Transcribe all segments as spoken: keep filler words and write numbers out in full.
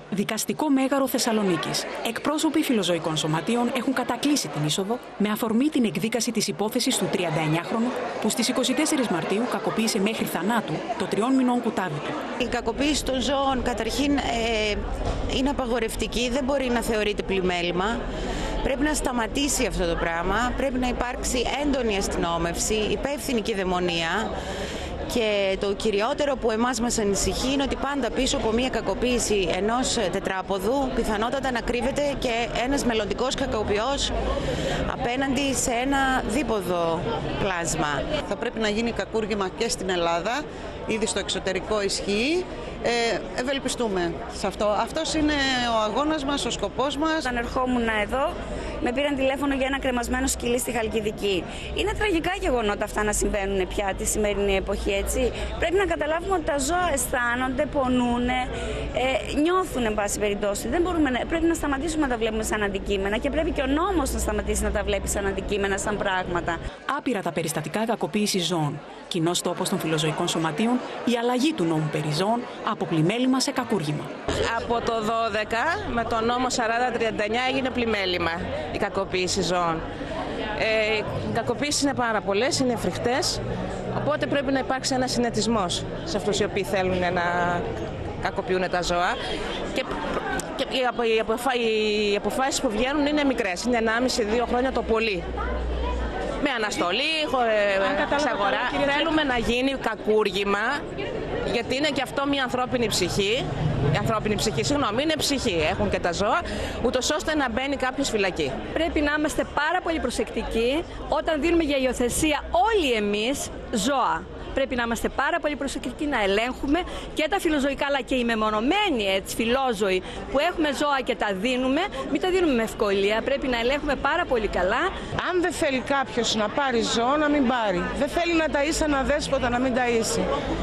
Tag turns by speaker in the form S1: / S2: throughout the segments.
S1: Δικαστικό Μέγαρο Θεσσαλονίκης. Εκπρόσωποι φιλοζωικών σωματείων έχουν κατακλείσει την είσοδο με αφορμή την εκδίκαση της υπόθεσης του τριανταεννιάχρονου που στις είκοσι τέσσερις Μαρτίου κακοποίησε μέχρι θανάτου το τριών μηνών κουτάδι του.
S2: Η κακοποίηση των ζώων καταρχήν ε, είναι απαγορευτική, δεν μπορεί να θεωρείται πλημέλημα. Πρέπει να σταματήσει αυτό το πράγμα, πρέπει να υπάρξει έντονη αστυνόμευση, υπεύθυνη κυδαιμονία. Και το κυριότερο που εμάς μας ανησυχεί είναι ότι πάντα πίσω από μια κακοποίηση ενός τετράποδου πιθανότατα να κρύβεται και ένας μελλοντικός κακοποιός απέναντι σε ένα δίποδο πλάσμα.
S3: Θα πρέπει να γίνει κακούργημα και στην Ελλάδα, ήδη στο εξωτερικό ισχύει. Ε, ευελπιστούμε σε αυτό. Αυτός είναι ο αγώνας μας, ο σκοπός μας.
S4: Όταν ερχόμουν εδώ, με πήραν τηλέφωνο για ένα κρεμασμένο σκυλί στη Χαλκιδική. Είναι τραγικά γεγονότα αυτά να συμβαίνουν πια τη σημερινή εποχή, έτσι. Πρέπει να καταλάβουμε ότι τα ζώα αισθάνονται, πονούν, ε, νιώθουν, εν πάση περιπτώσει. Δεν μπορούμε να, πρέπει να σταματήσουμε να τα βλέπουμε σαν αντικείμενα και πρέπει και ο νόμος να σταματήσει να τα βλέπει σαν αντικείμενα, σαν πράγματα.
S1: Άπειρα τα περιστατικά κακοποίησης ζώων. Κοινός τόπος των φιλοζωικών σωματείων, η αλλαγή του νόμου περί ζώων από πλημέλημα σε κακούργημα.
S5: Από το δώδεκα με τον νόμο σαράντα τριάντα εννιά έγινε πλημέλημα η κακοποίηση ζώων. Ε, οι κακοποίησεις είναι πάρα πολλές, είναι φρικτές, οπότε πρέπει να υπάρξει ένας συνετισμός σε αυτούς οι οποίοι θέλουν να κακοποιούν τα ζώα. Και, και οι, αποφα, οι αποφάσεις που βγαίνουν είναι μικρές, είναι ενάμιση με δύο χρόνια το πολύ. Με αναστολή, σε αγορά. Θέλουμε να γίνει κακούργημα, γιατί είναι και αυτό μια ανθρώπινη ψυχή. Η ανθρώπινη ψυχή, συγγνώμη, είναι ψυχή. Έχουν και τα ζώα, ούτως ώστε να μπαίνει κάποιος φυλακή.
S6: Πρέπει να είμαστε πάρα πολύ προσεκτικοί όταν δίνουμε για υιοθεσία όλοι εμείς ζώα. Πρέπει να είμαστε πάρα πολύ προσεκτικοί, να ελέγχουμε και τα φιλοζωικά αλλά και οι μεμονωμένοι έτσι, φιλόζωοι που έχουμε ζώα και τα δίνουμε, μην τα δίνουμε με ευκολία. Πρέπει να ελέγχουμε πάρα πολύ καλά.
S7: Αν δεν θέλει κάποιος να πάρει ζώο, να μην πάρει. Δεν θέλει να ταΐσει ένα δέσποτα, να μην ταΐσει.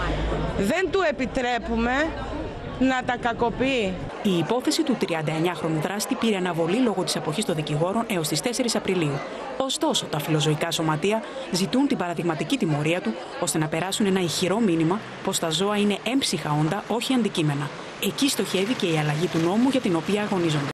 S7: Δεν του επιτρέπουμε να τα κακοποιεί.
S1: Η υπόθεση του τριανταεννιάχρονου δράστη πήρε αναβολή λόγω της αποχής των δικηγόρων έως τις τέσσερις Απριλίου. Ωστόσο, τα φιλοζωικά σωματεία ζητούν την παραδειγματική τιμωρία του, ώστε να περάσουν ένα ηχηρό μήνυμα πως τα ζώα είναι έμψυχα όντα, όχι αντικείμενα. Εκεί στοχεύει και η αλλαγή του νόμου για την οποία αγωνίζονται.